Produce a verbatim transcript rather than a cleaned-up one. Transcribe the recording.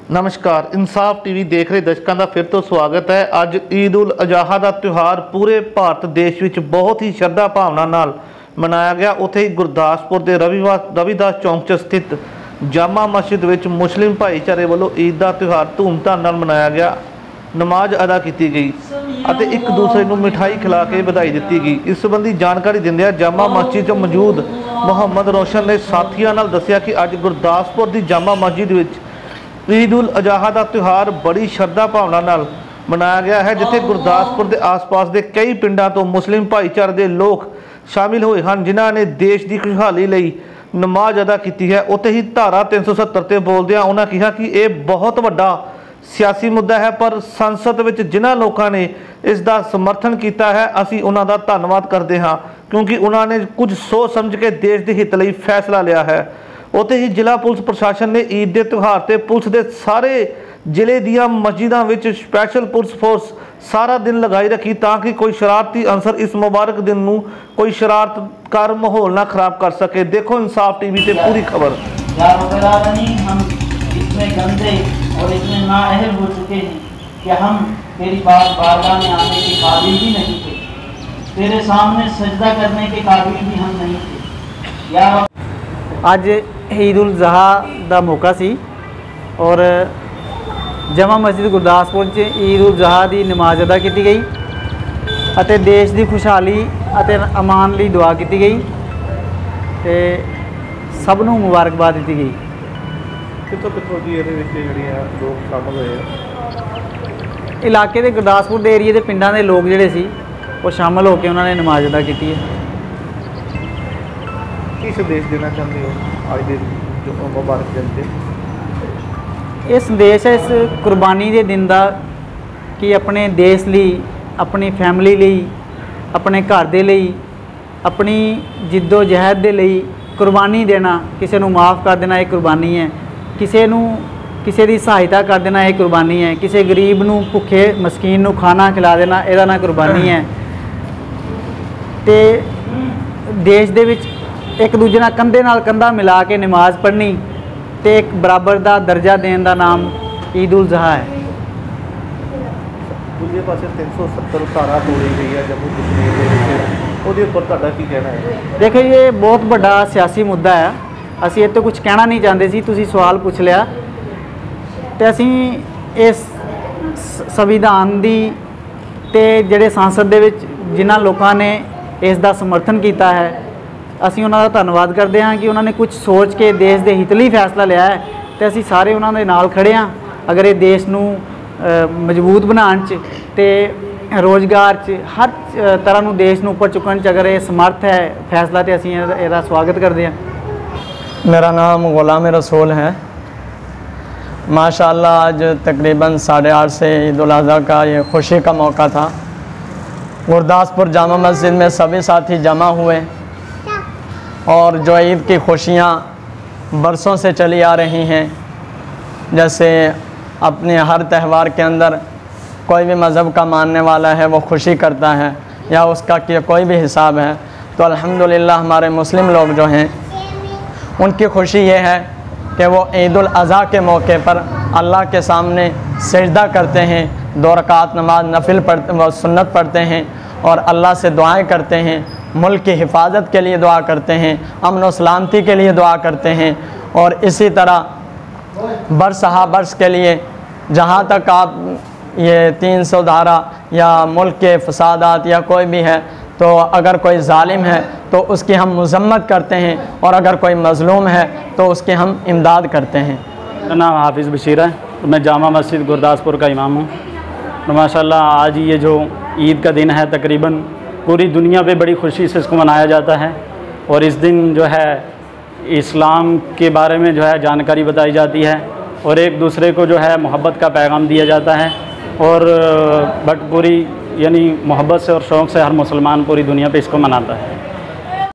नमस्कार, इंसाफ टीवी देख रहे दर्शकों का फिर तो स्वागत है। अज ईद उल अजहा का त्यौहार पूरे भारत देश में बहुत ही श्रद्धा भावना नाल मनाया गया। उत्थे ही गुरदासपुर के रविवास रविदास चौक च स्थित जामा मस्जिद में मुस्लिम भाईचारे वालों ईद का त्यौहार धूमधाम नाल मनाया गया। नमाज अदा की गई और एक दूसरे को मिठाई खिला के बधाई दी गई। इस संबंधी जानकारी दिंदे जामा मस्जिद च मौजूद मुहम्मद रोशन ने साथियों नाल दस्सिया कि अज गुरदासपुर की जामा मस्जिद में ईद उल अजहा का त्यौहार बड़ी श्रद्धा भावना नाल मनाया गया है, जिथे गुरदासपुर के आस पास के कई पिंडों तो मुस्लिम भाईचारे के लोग शामिल हुए हैं, जिन्हों ने देश की खुशहाली लई नमाज अदा की है। उत्ते ही धारा तीन सौ सत्तर से बोलदे उन्होंने कहा कि यह बहुत वड्डा सियासी मुद्दा है, पर संसद में जिन्होंने लोगों ने इसका समर्थन किया है असी उन्हों का धन्यवाद करते हैं, क्योंकि उन्होंने कुछ सोच समझ के देश के हित लई फैसला लिया है। उत्ते ही जिला पुलिस प्रशासन ने ईद के त्यौहार से पुलिस के सारे जिले दियां मस्जिदों में स्पैशल पुलिस फोर्स सारा दिन लगाई रखी, ताकि कोई शरारती अंसर इस मुबारक दिन में कोई शरारतकार माहौल ना खराब कर सके। देखो इंसाफ टीवी से पूरी खबर। हम इतने गंदे और इतने नाअहल हो चुके हैं कि हम तेरी बात बारगाह में आने के काबिल भी नहीं थे, तेरे सामने सजदा करने के काबिल भी हम नहीं थे। या अज ईद उल अजहा का मौका सी और जमा मस्जिद गुरदासपुर च ईद उल अजहा की नमाज अदा की गई और देश की खुशहाली और अमान लिए दुआ की गई तो सबनों मुबारकबाद दी गई। कितों कितों जी लोग शामिल हुए इलाके के गुरदासपुर के एरिए के पिंडों के लोग जोड़े सी वो शामिल होकर उन्होंने नमाज अदा की है। की संदेश देना चाहते हो आज के जो मुबारक दिन से? ये संदेश है इस कुर्बानी के दिन का कि अपने देश लिए, अपनी फैमिली लिए, अपने घर के लिए, अपनी जिद्दोजहद के लिए कुर्बानी देना, किसी को माफ़ कर देना एक कुर्बानी है, किसी को किसी की सहायता कर देना एक कुर्बानी है, किसी गरीब को भुखे मस्कीन को खाना खिला देना यदा ना कुर्बानी है। तो देश दे विच एक दूजे नाल कंधे नाल कंधा मिला के नमाज पढ़नी तो एक बराबर का दर्जा देने का नाम ईद उल अजहा है। दूसरे पास तीन सौ सत्तर धारा तोड़ी गई है जम्मू कश्मीर उहदे उपर तुहाडा की कहना है? देखो ये बहुत बड़ा सियासी मुद्दा है, असी इस तो कुछ कहना नहीं चाहते सी, तुसी सवाल पूछ लिया तो असी इस संविधान की ते जिहड़े संसद दे विच जिन्हां लोगों ने इसका समर्थन किया है असी उन्हों का धन्यवाद करते हैं कि उन्होंने कुछ सोच के देश के हित लिए फैसला लिया है तो असी सारे उन्होंने नाल खड़े हाँ। अगर ये देश नू मजबूत बनाने ते रोज़गार च हर तरह नू देश नू ऊपर चुकन च अगर ये समर्थ है फैसला तो असी इसका स्वागत करते हैं। मेरा नाम गुलाम रसूल है। माशाअल्लाह आज तकरीबन साढ़े आठ से ईद उल अजहा का ये खुशी का मौका था। गुरदासपुर जामा मस्जिद में सभी साथी जमा हुए और जो ईद की खुशियाँ बरसों से चली आ रही हैं, जैसे अपने हर त्यौहार के अंदर कोई भी मज़हब का मानने वाला है वो खुशी करता है या उसका कि कोई भी हिसाब है, तो अल्हम्दुलिल्लाह हमारे मुस्लिम लोग जो हैं उनकी खुशी ये है कि वो ईद उल अजहा के मौके पर अल्लाह के सामने सजदा करते हैं, दो रकात नमाज नफिल पढ़ते व सुन्नत पढ़ते हैं और अल्लाह से दुआएं करते हैं, मुल्क की हिफाजत के लिए दुआ करते हैं, अमन व सलामती के लिए दुआ करते हैं। और इसी तरह बरस हा बरस के लिए जहाँ तक आप ये तीन सौ धारा या मुल्क के फसादात या कोई भी है तो अगर कोई जालिम है तो उसकी हम मजम्मत करते हैं और अगर कोई मज़लूम है तो उसकी हम इमदाद करते हैं। मेरा नाम हाफिज़ बशीर है, मैं जामा मस्जिद गुरदासपुर का इमाम हूँ। तो माशाल्लाह आज ये जो ईद का दिन है तकरीबन पूरी दुनिया पे बड़ी खुशी से इसको मनाया जाता है और इस दिन जो है इस्लाम के बारे में जो है जानकारी बताई जाती है और एक दूसरे को जो है मोहब्बत का पैगाम दिया जाता है और बट पूरी यानी मोहब्बत से और शौक़ से हर मुसलमान पूरी दुनिया पे इसको मनाता है।